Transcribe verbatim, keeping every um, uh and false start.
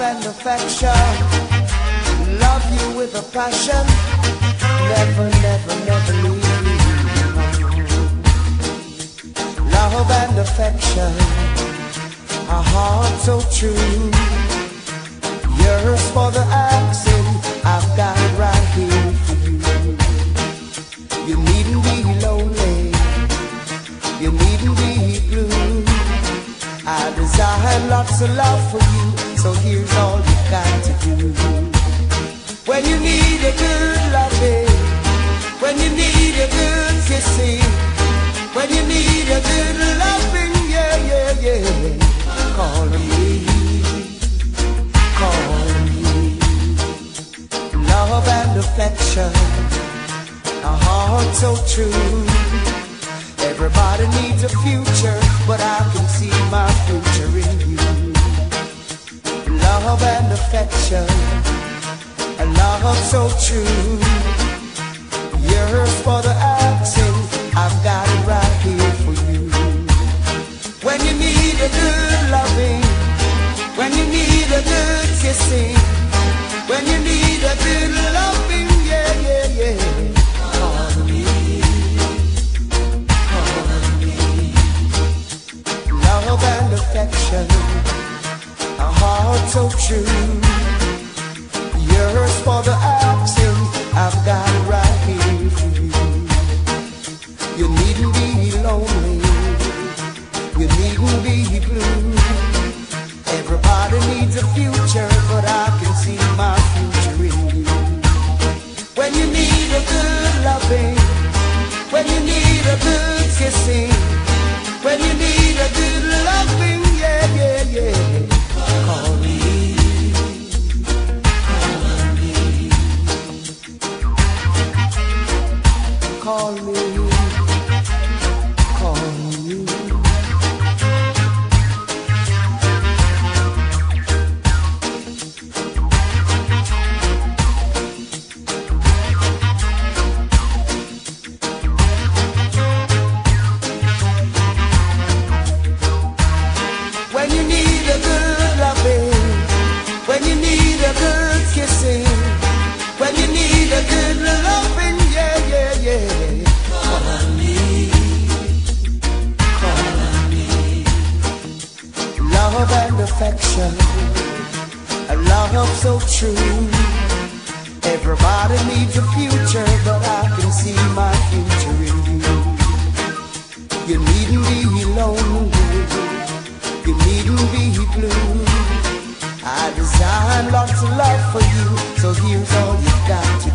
and affection. Love you with a passion. Never, never, never leave me. Love and affection, a heart so true. Yours for the asking, I've got it right here for you. You needn't be lonely, you needn't be blue. I desire lots of love for you, so here's all you got to do. When you need a good loving, when you need a good kissing, when you need a good loving, yeah, yeah, yeah, call on me, call on me. Love and affection, a heart so true. Everybody needs a future, but I can see my future in you. Love and affection, a love so true. Yours for the asking, I've got it right here for you. When you need a good loving, when you need a good kissing, when you need a good loving, yeah, yeah, yeah, call on me, call on me. Love and affection, a heart so true. Yours for the asking, I've got it right here for you. You needn't be lonely, you needn't be blue. Everybody needs a future, but I can see my future in you. When you need a good loving, when you need a good kissing, when you need a good loving, yeah, yeah, yeah, call me, call me, call me. When you need a good loving, when you need a good kissing, when you need a good loving, yeah, yeah, yeah, call on me, call on me. Love and affection, a love so true. Everybody needs a future, but I can see my future in you. You needn't be lonely, you needn't be blue. I design lots of love for you, so here's all you've got to